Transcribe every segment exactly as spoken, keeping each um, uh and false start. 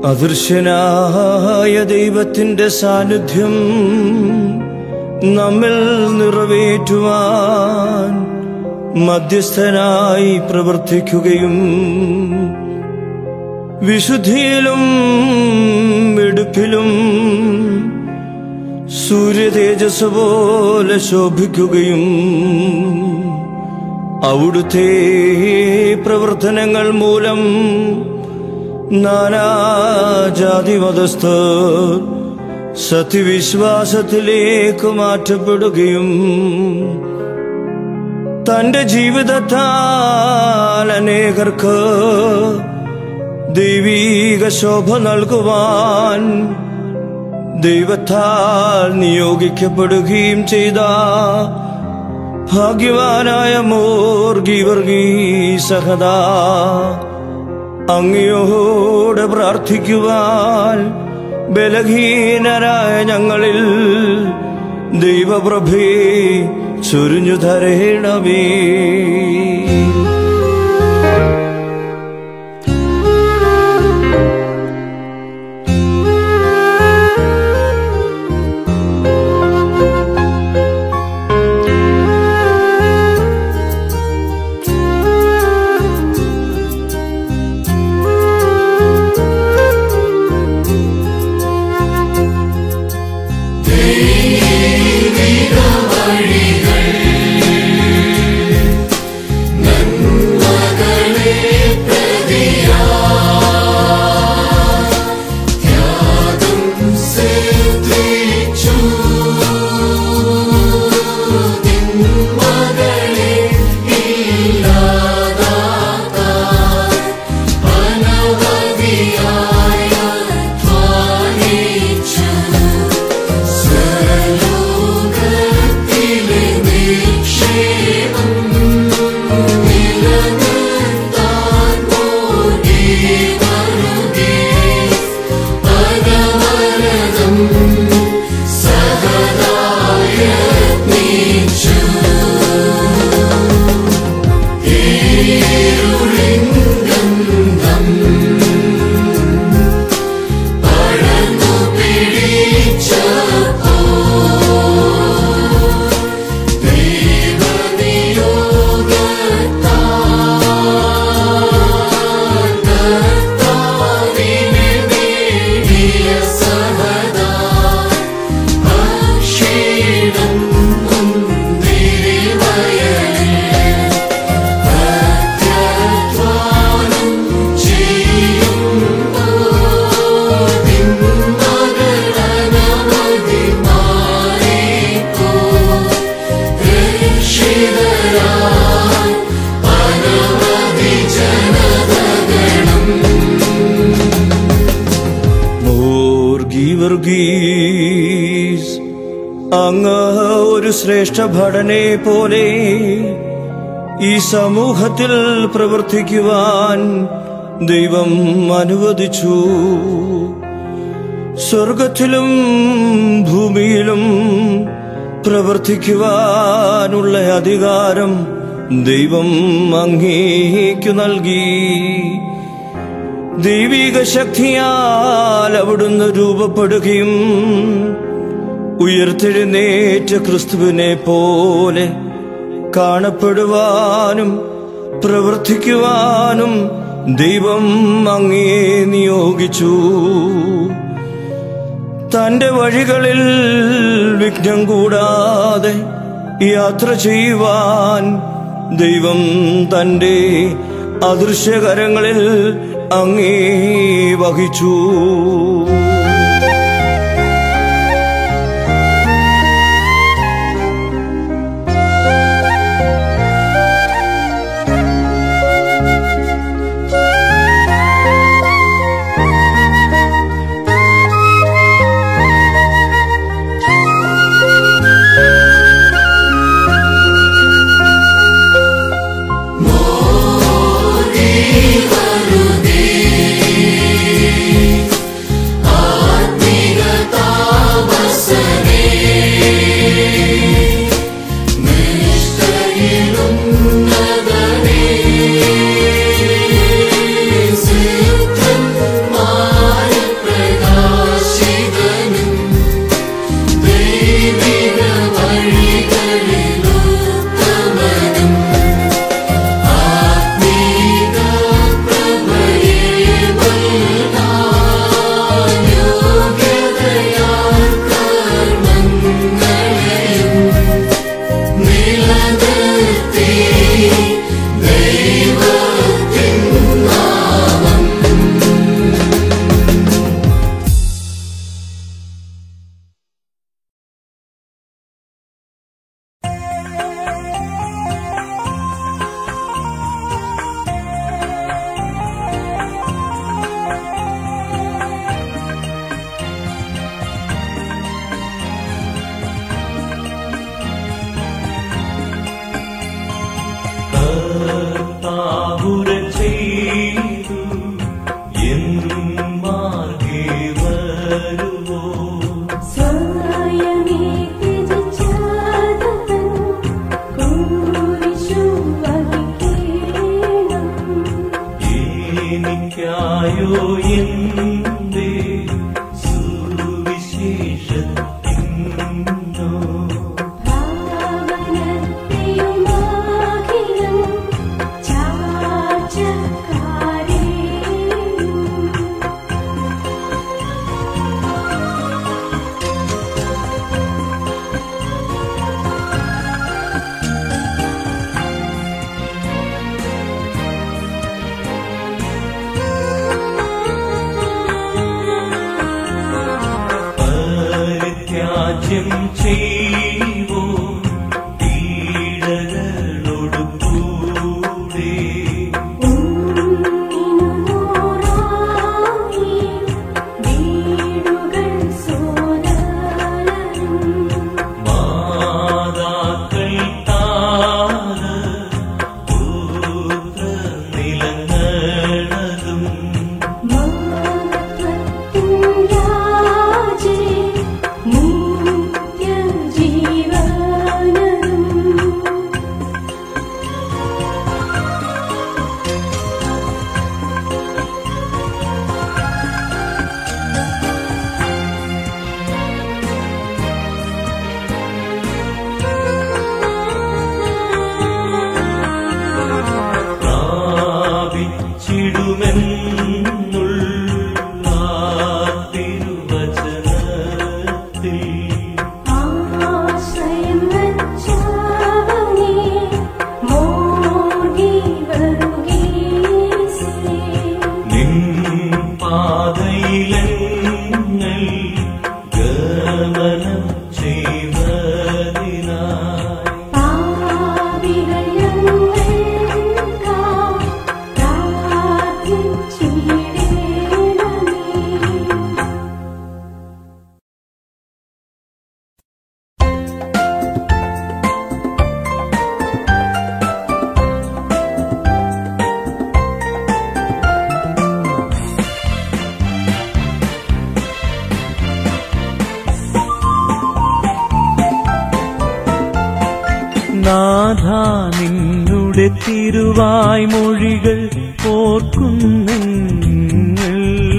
അദൃശ്യനായ ദൈവത്തിന്റെ സാന്നിധ്യം നമ്മിൽ നിറവേറ്റുവാൻ മധ്യസ്ഥനായി പ്രവർത്തിക്കുകയും വിശുദ്ധിയിലും വെടുപ്പിലും സൂര്യതേജസ് പോലെ ശോഭിക്കുകയും അവിടുത്തെ പ്രവർത്തനങ്ങൾ മൂലം നാനാജാതി മതസ്ഥർ സത്യവിശ്വാസത്തിലേക്ക് മാറ്റപ്പെടുകയും തന്റെ ജീവിതത്താൽ അനേകർക്ക് ദൈവീക ശോഭ നൽകുവാൻ ദൈവത്താൽ നിയോഗിക്കപ്പെടുകയും ചെയ്ത ഭാഗ്യവാനായ മോർ ഗീവർഗീസ് സഹദാ അങ്ങയോട് പ്രാർത്ഥിക്കുവാൻ ബലഹീനരായ ഞങ്ങളിൽ ദൈവപ്രഭേ ചൊരിഞ്ഞു തരേണമേ. അങ്ങ് ഒരു ശ്രേഷ്ഠ ഭടനെ പോലെ ഈ സമൂഹത്തിൽ പ്രവർത്തിക്കുവാൻ ദൈവം അനുവദിച്ചു. സ്വർഗത്തിലും ഭൂമിയിലും പ്രവർത്തിക്കുവാനുള്ള അധികാരം ദൈവം അങ്ങേക്കു നൽകി. ദൈവിക ശക്തിയാൽ അവിടുന്ന് രൂപപ്പെടുകയും ഉയർത്തെഴുന്നേറ്റ ക്രിസ്തുവിനെ പോലെ കാണപ്പെടുവാനും പ്രവർത്തിക്കുവാനും ദൈവം അങ്ങേ നിയോഗിച്ചു. തന്റെ വഴികളിൽ വിഘ്നം കൂടാതെ യാത്ര ചെയ്യുവാൻ ദൈവം തന്റെ അദൃശ്യകരങ്ങളിൽ അങ്ങേ വഹിച്ചു. Oh പുണ്യം ചെയ്വോ പീഡകളോട് കൂടെ മാതാക്കൾ താന് പുത്ര നിലങ്ങളതും പ്രാപിച്ചിടുമെന്നുള്ള തിരുവചനത്തിൽ നിൻ പാതയിലെങ്ങൾ ഗമനം ചെയ്വതിനായി നാഥാ നിന്നുടെ തിരുവായ്മൊഴികൾ ഓർക്കുന്നെങ്ങൾ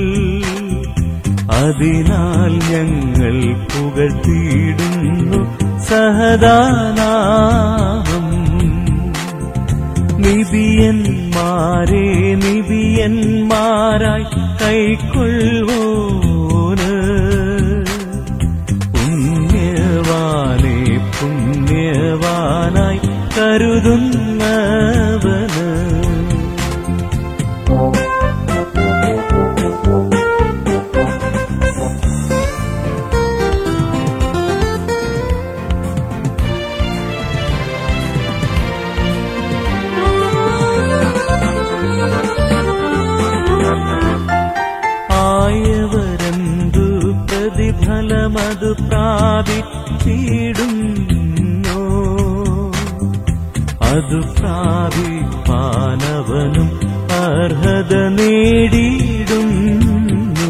അതിനാൽ ഞങ്ങൾ പുകഴ്ത്തിയിടുന്നു സഹദാനാമം നിബിയന്മാരെ നിബിയന്മാരായി കൈക്കൊള്ളുവോന് പുണ്യവാനെ പുണ്യവാനായി കരുതുന്നവന് ആയവരെന്തു പ്രതിഫലമതു പ്രാപിച്ചിടുന്നു അതു പ്രാപിപ്പാനവനും അർഹത നേടിയിടുന്നു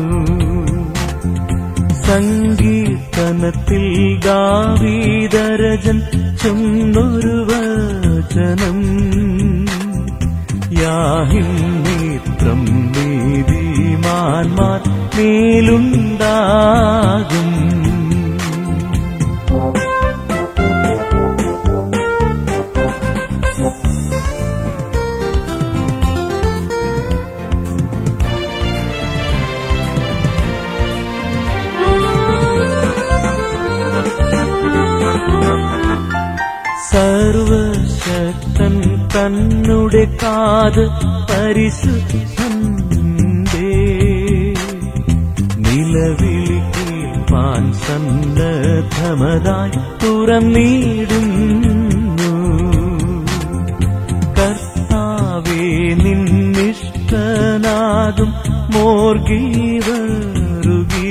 സംഗീതനത്തിൽ ഗാവീദരജൻ ചൊന്നൊരു വചനം യാഹിം നേത്രം നീതിമാന്മാർ മേലുണ്ടാകും സർവശക്തൻ തന്നുടെ കാത് പരിശുദ്ധന്റെ നിലവിളി കേൾപ്പാൻ സന്നദ്ധമതായി തുറന്നിടുന്നു കർത്താവേ നിന്നിഷ്ടനാകും മോർഗീവറുകീ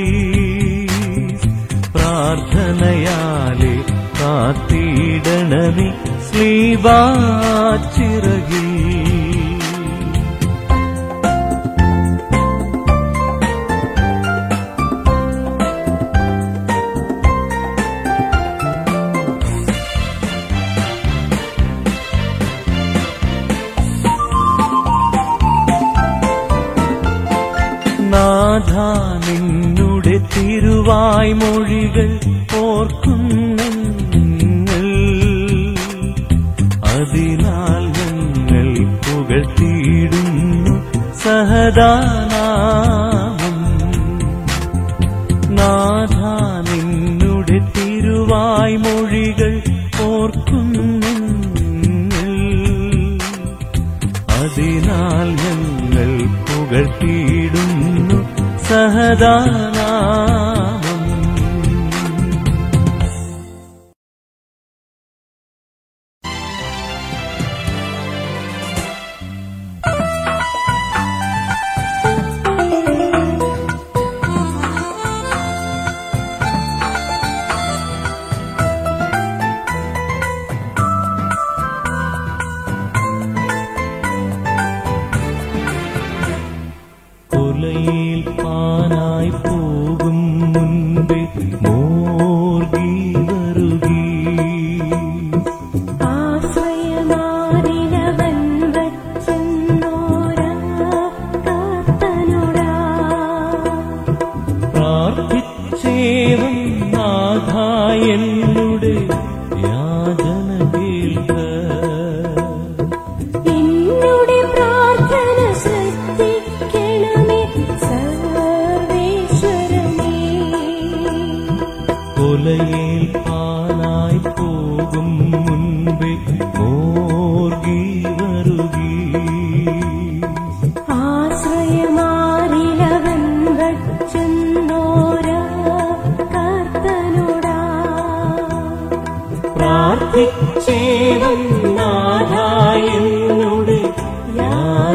പ്രാർത്ഥനയാലെ കാത്തിടണമേ ശ്ലീവാച്ചിറകിൽ നാഥാ നിന്നുടെ തിരുവായ്മൊഴികൾ ഓർക്കുന്നെങ്ങൾ അതിനാൽ ഞങ്ങൾ പുകഴ്ത്തിയിടുന്നു സഹദാനാമം നാഥാ നിന്നുടെ തിരുവായ്മൊഴികൾ ഓർക്കുന്നെങ്ങൾ അതിനാൽ ഞങ്ങൾ പുകഴ്ത്തിയിടുന്നു സഹദാനാമം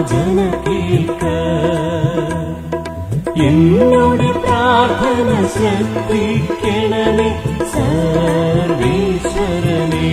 യാചന കേൾക്ക. എന്നോട് പ്രാർത്ഥന ശ്രദ്ധിക്കണമേ സർവേശ്വരനേ.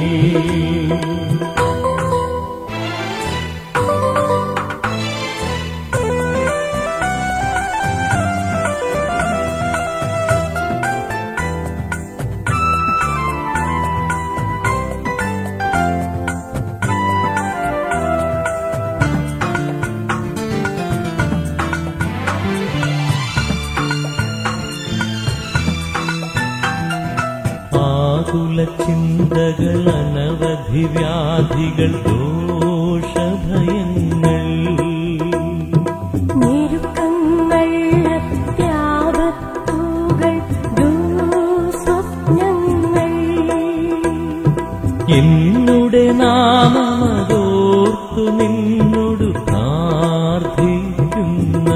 ചിന്തകൾ അനവധി വ്യാധികൾ ദോഷഭയങ്ങൾ ഞെരുക്കങ്ങൾ അത്യാപത്തുകൾ ദുസ്വപ്നങ്ങൾ എന്നുടെ നാമമതോർത്തു നിന്നോട് പ്രാർത്ഥിക്കുന്ന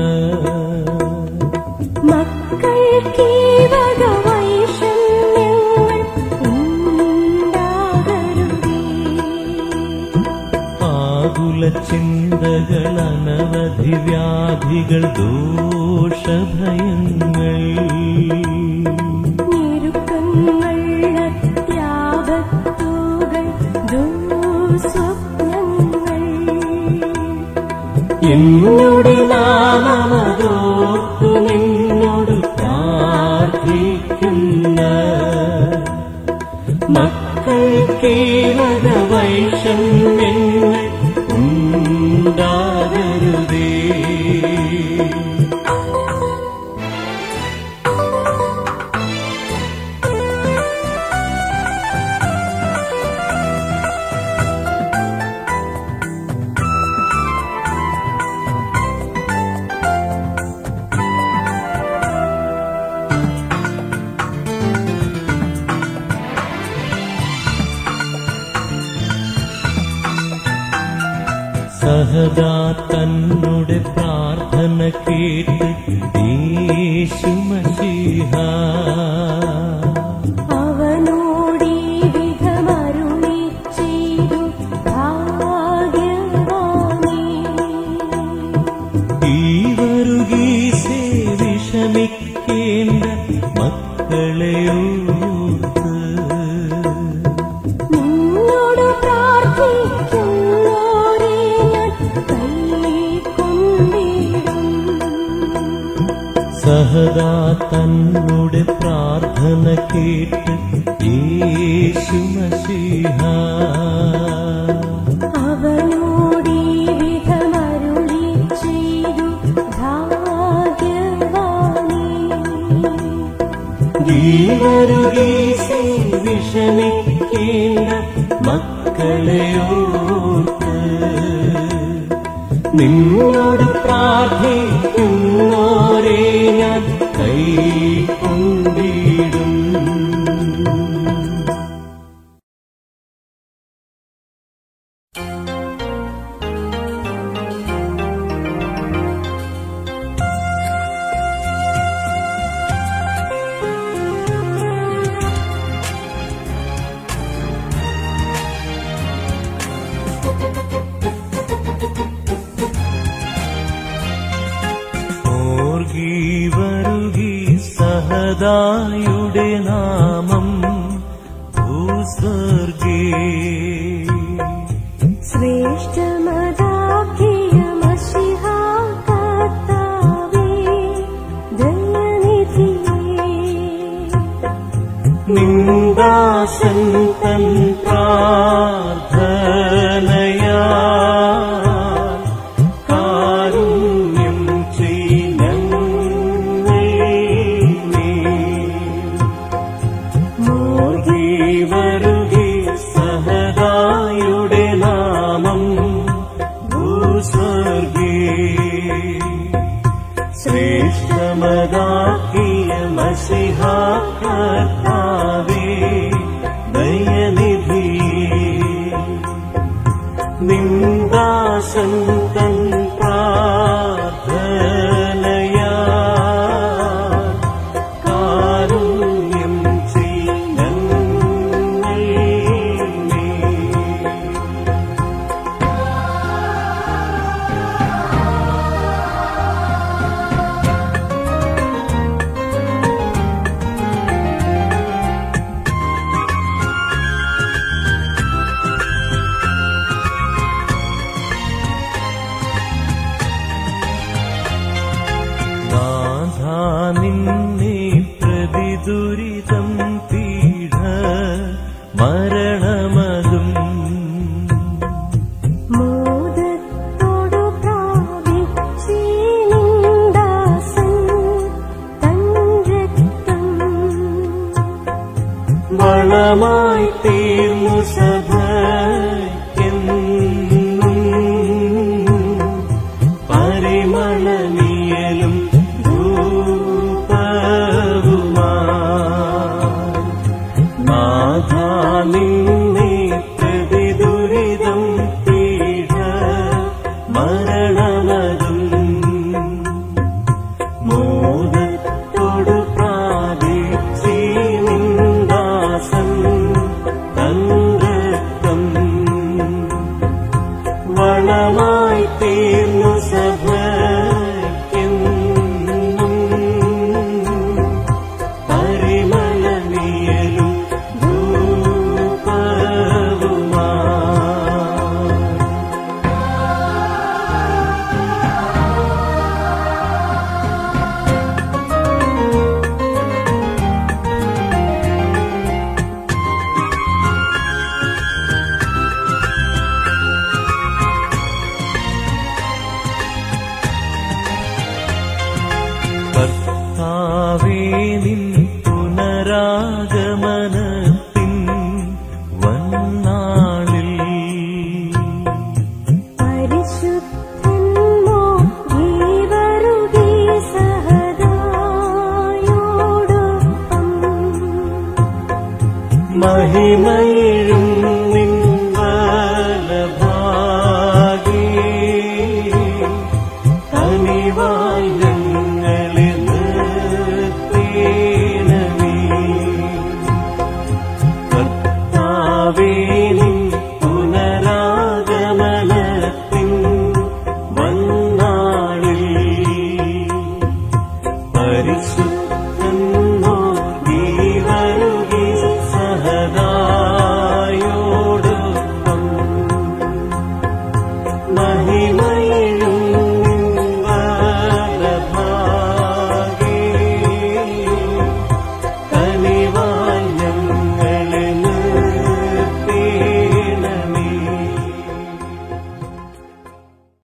മക്കൾക്ക് ചിന്തകൾ അനവധി വ്യാധികൾ ദോഷഭയങ്ങൾ ഞെരുക്കങ്ങൾ അത്യാപത്തുകൾ ദുസ്വപ്നങ്ങൾ എന്നോട് നാമമതോർത്തു നിന്നോട് പ്രാർത്ഥിക്കുന്ന മക്കൾക്കേവക വൈഷമ്യങ്ങൾ ഉണ്ടാകരുതേ. സഹദാ തന്നുടെ പ്രാർത്ഥന കേട്ട് യേശു മശീഹ അവനോടീ വിധമരുളി ചെയ്തു ഭാഗ്യവാനേ. ഈ വരുകീ സേവിഷമിക്കേണ്ട മക്കളെയോർത്ത് നിന്നോട് പ്രാർത്ഥിക്കും സഹദാ തന്നുടെ പ്രാർത്ഥന കേട്ട് യേശു മശീഹ അവനോടീ വിധമരുളി ചെയ്തു ഭാഗ്യവാനേ. ഈ വരുകീ വിഷമിക്കേണ്ട മക്കളെയോർത്ത് നിന്നോട് പ്രാർത്ഥിക്കുന്നോരേ ഞാൻ കൈക്കൊണ്ടിടും. സഹദായുടെ നാമം ഭൂസ്വർഗേ ശ്രേഷ്ഠമതാക്കിയ മശിഹാ കർത്താവേ ദയനിധിയേ. നിന്ദാസൻ തൻ പ്രാർത്ഥനയാ ശ്രേഷ്ഠമതാക്കിയ മശിഹാ കർത്താവേ ദയനിധിയേ. നിന്ദാസൻ തൻ പ്രാർത്ഥനയാ കാരുണ്യം ചെയ്യണമേ. നിന്നെ പ്രതി ദുരിതം പീഡ മരണമതും മോദത്തോടു പ്രാപിച്ചീനിന്ദാസൻ തൻ രക്തം വളമായി തീർന്നു സഭയ്ക്കെന്നും പരിമളനീയലും ധൂപവുമായി നാഥാ നിന്നെ പ്രതി ദുരിതം പീഡ മരണമതും മോദത്തോടു പ്രാപിച്ചീനിന്ദാസൻ തൻ രക്തം വളമായി തീർന്നു സഭയ്ക്കെന്നും പരിമളനീയലും കർത്താവേ നിൻ പുനരാഗമനത്തിൻ വന്നാളിൽ പരിശുദ്ധന്മോ ജീവരുകി സഹദായോടൊപ്പം മഹിമയ